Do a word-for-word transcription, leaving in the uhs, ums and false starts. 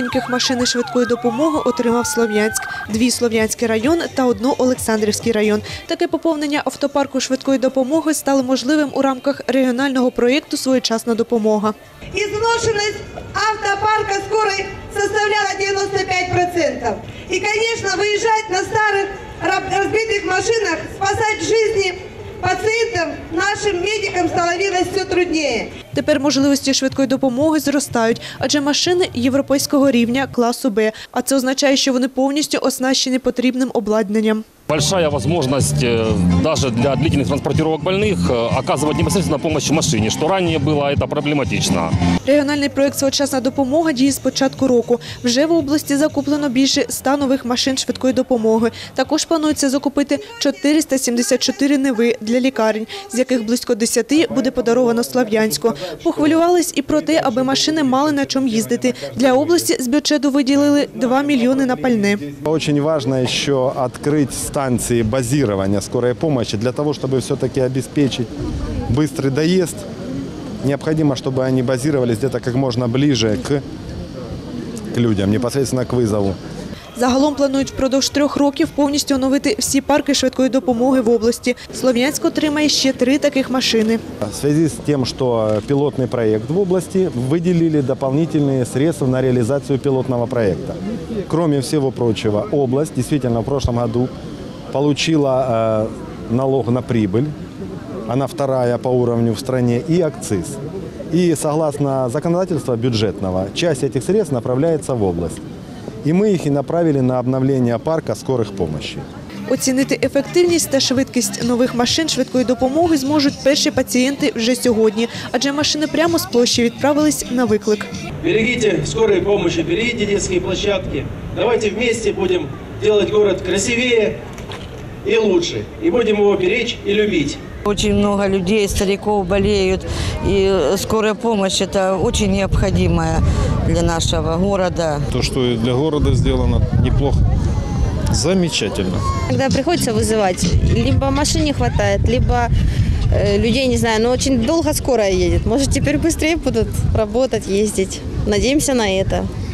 новеньких машини швидкої допомоги отримав Слов'янськ, дві – Слов'янський район та одну – Олександрівський район. Таке поповнення автопарку швидкої допомоги стало можливим у рамках регіонального проєкту «Своєчасна допомога». Изношенность автопарка скорой составляла девяносто пять процентов. И, конечно, выезжать на старых разбитых машинах, спасать жизни пациентам, нашим медикам становилось все труднее. Тепер можливості швидкої допомоги зростають, адже машини європейського рівня класу Б. А це означає, що вони повністю оснащені потрібним обладнанням. Большая возможность даже для длительных транспортировок больных оказывать непосредственно помощь в машине, что ранее было это проблематично. Регіональний проєкт «Своєчасна допомога» діє з початку року. Вже в області закуплено більше ста нових машин швидкої допомоги. Також планується закупити чотириста сімдесят чотири «Ниви» для лікарень, з яких близько десяти буде подаровано Слов'янську. Похвилювались і про те, аби машини мали на чому їздити. Для області з бюджету виділили два мільйони на пальне. Очень важно еще открыть станции базирования скорой помощи. Для того, чтобы все-таки обеспечить быстрый доезд, необходимо, чтобы они базировались где-то как можно ближе к, к людям, непосредственно к вызову. Загалом планують впродовж трьох років повністю оновити всі парки швидкої допомоги в області. Слов'янськ отримає ще три таких машини. В связи с тем, что пилотный проект в области, выделили дополнительные средства на реализацию пилотного проекта. Кроме всего прочего, область действительно в прошлом году получила э, налог на прибыль, она вторая по уровню в стране, и акциз. И согласно законодательству бюджетного, часть этих средств направляется в область. И мы их и направили на обновление парка скорых помощи. Оцінити ефективність та швидкість нових машин швидкої допомоги зможуть перші пацієнти вже сьогодні, адже машини прямо з площі відправились на виклик. Берегите скорой помощи, берегите детские площадки. Давайте вместе будем делать город красивее и лучше. И будем его беречь и любить. Очень много людей, стариков болеют, и скорая помощь – это очень необходимая для нашего города. То, что для города сделано, неплохо. Замечательно. Когда приходится вызывать, либо машин не хватает, либо э, людей, не знаю, но очень долго скорая едет. Может, теперь быстрее будут работать, ездить. Надеемся на это.